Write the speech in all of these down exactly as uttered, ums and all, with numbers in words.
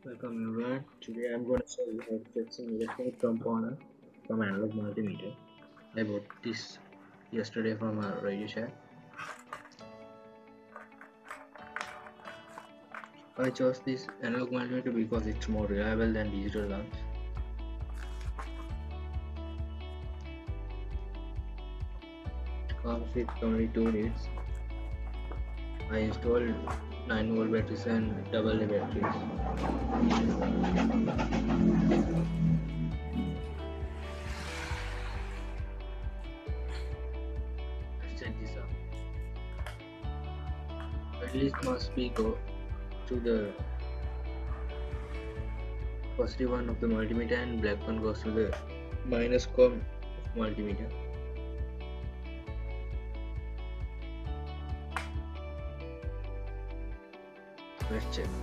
Welcome everyone. Today I'm going to show you how to check some electronic component from analog multimeter. I bought this yesterday from a Radio Shack. I chose this analog multimeter because it's more reliable than digital ones. It comes with only two leads. I installed nine volt batteries and double A batteries. Let's check this out. At least must be go to the positive one of the multimeter and black one goes to the minus com of multimeter. Let's check.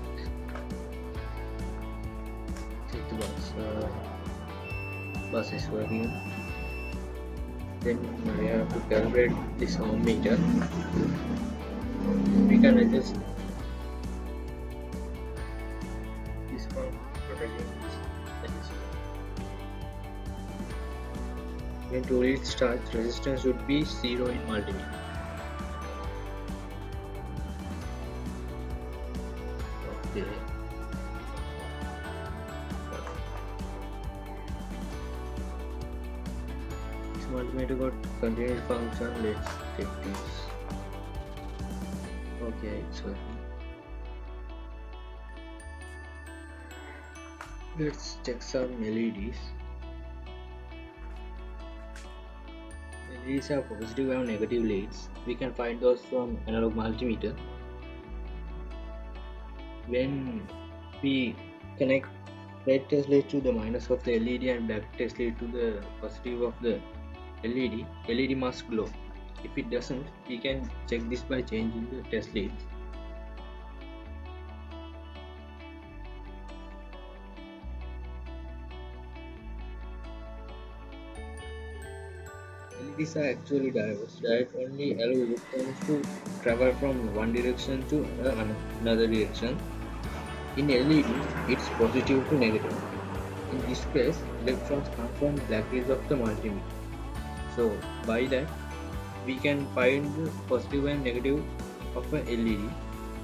Check the bus. Uh, bus is working. Then we have to calibrate this ohm meter. We can adjust this one protecting this adjustment. When two leads start, resistance should be zero in multimeter. Okay. This multimeter got continuous function. Let's check this. Okay, it's working. Let's check some L E Ds. L E Ds have positive and negative leads. We can find those from analog multimeter. When we connect red test lead to the minus of the L E D and black test lead to the positive of the L E D, L E D must glow. If it doesn't, we can check this by changing the test leads. L E Ds are actually diodes that only allow electrons to travel from one direction to another direction. In L E D, it's positive to negative. In this case, electrons come from black rays of the multimeter. So, by that, we can find the positive and negative of a L E D.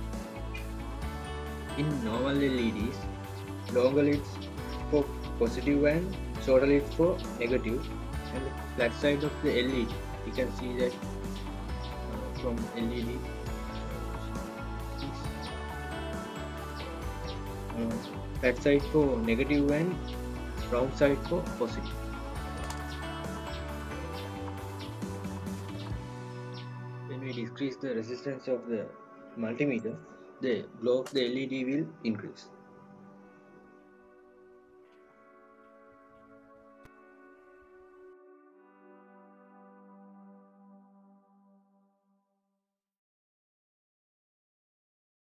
In normal L E Ds, longer leads for positive and shorter leads for negative. And the flat side of the L E D, you can see that uh, from L E D. Uh, flat side for negative and round side for positive. When we decrease the resistance of the multimeter, the glow of the L E D will increase.